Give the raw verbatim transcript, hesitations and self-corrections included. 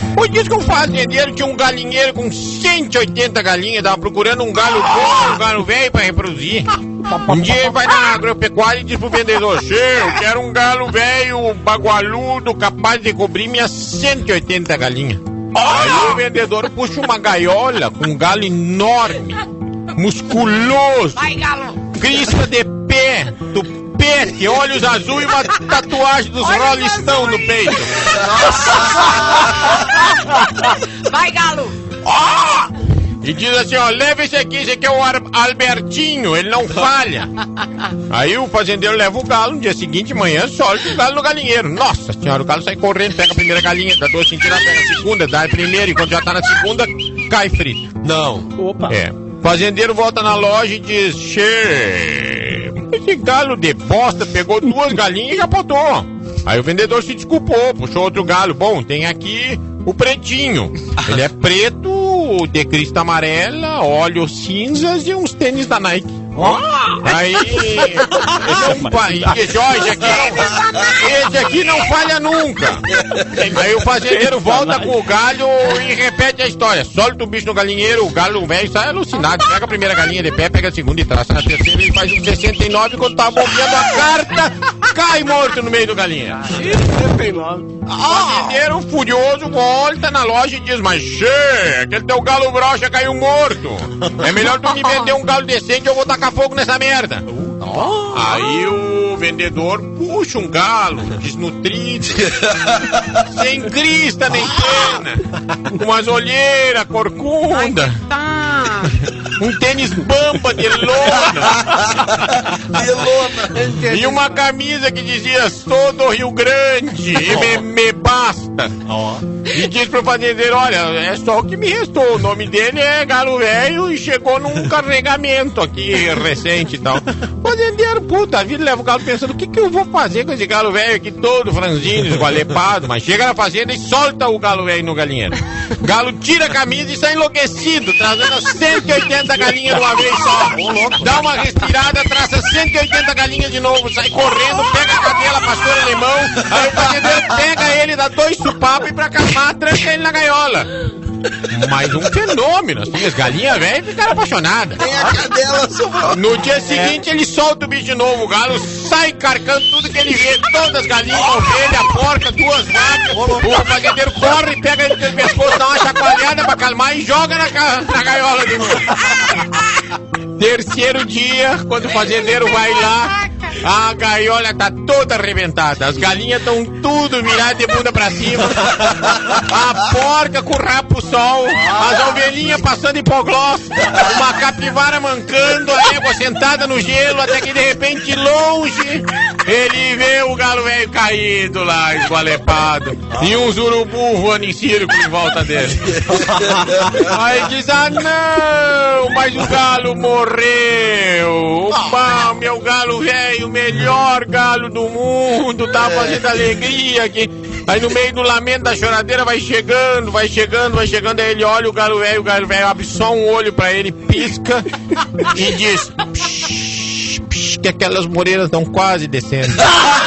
Pois diz que um fazendeiro tinha um galinheiro com cento e oitenta galinhas, tava procurando um galo bom, um galo velho pra reproduzir. Um dia ele vai na agropecuária e diz pro vendedor: Che, eu quero um galo velho, bagualudo, capaz de cobrir minhas cento e oitenta galinhas. Aí o vendedor puxa uma gaiola com um galo enorme, musculoso, Vai, galo! crispa de pé, tupete, olhos azuis e uma tatuagem dos Rolling Stones no peito. Vai, galo! E diz assim, ó, leva esse aqui, esse aqui é o Ar- Albertinho, ele não falha. Aí o fazendeiro leva o galo, no dia seguinte, de manhã, solta o galo no galinheiro. Nossa senhora, o galo sai correndo, pega a primeira galinha, dá duas sentidas, pega a segunda, dá a primeira, e quando já tá na segunda, cai frito. Não. Opa. É. Fazendeiro volta na loja e diz, Che, esse galo de bosta pegou duas galinhas e capotou. Aí o vendedor se desculpou, puxou outro galo. Bom, tem aqui o pretinho. Ele é preto, de crista amarela, olhos cinzas e uns tênis da Nike. Aí, esse, não, fa- esse, ó, esse, aqui não, esse aqui não falha nunca. Aí o fazendeiro volta com o galho e repete a história. Solta o bicho no galinheiro, o galo velho sai alucinado. Pega a primeira galinha de pé, pega a segunda e traça na terceira. Ele faz um sessenta e nove quando tá bombeando a carta, cai morto no meio do galinheiro. O fazendeiro furioso volta na loja e diz: Mas che, aquele teu galo broxa caiu morto. É melhor tu me vender um galo decente ou eu vou tacar fogo nessa merda. Aí o vendedor puxa um galo desnutrido, sem crista nem pena, com umas olheiras corcunda, um tênis bamba de lona De lona. e uma camisa que dizia sou do Rio Grande e me, me basta. E diz pro fazendeiro: olha, é só o que me restou. O nome dele é Galo Velho e chegou num carregamento aqui recente e tal. O fazendeiro, puta vida, leva o galo pensando: o que, que eu vou fazer com esse galo velho aqui todo franzino, esgualepado? Mas chega na fazenda e solta o galo velho no galinheiro. O galo tira a camisa e sai enlouquecido, trazendo cento e oitenta galinhas de uma vez só. Dá uma respirada, traça cento e oitenta galinhas de novo, sai correndo, pega a cadela, pastor alemão. Aí o fazendeiro pega ele, dá dois supapos e pra acalmar, tranca ele na gaiola. Mas um fenômeno, assim, as galinhas velhas ficaram apaixonadas. Tem a cadela sobrou. No dia seguinte ele solta o bicho de novo, o galo sai carcando tudo que ele vê, todas as galinhas, a ovelha, a porca, duas vacas. O fazendeiro corre, pega ele pelo pescoço, dá uma chacoalhada pra calmar e joga na, ca- na gaiola de novo. Terceiro dia, quando o fazendeiro vai lá, a gaiola tá toda arrebentada, as galinhas estão tudo viradas de bunda pra cima, a porca com o rabo pro sol, as ovelhinhas passando hipoglós, uma capivara mancando, a égua sentada no gelo, até que de repente, longe, ele vê o galo velho caído lá, esgualepado, e uns urubu voando em círculo em volta dele. Aí diz: ah não, mas o galo morreu. Opa, meu galo velho, o melhor galo do mundo, tá fazendo alegria aqui. Aí no meio do lamento da choradeira vai chegando, vai chegando, vai chegando, aí ele olha o galo velho, o galo velho abre só um olho pra ele, pisca e diz: psh, psh, que aquelas moreiras estão quase descendo.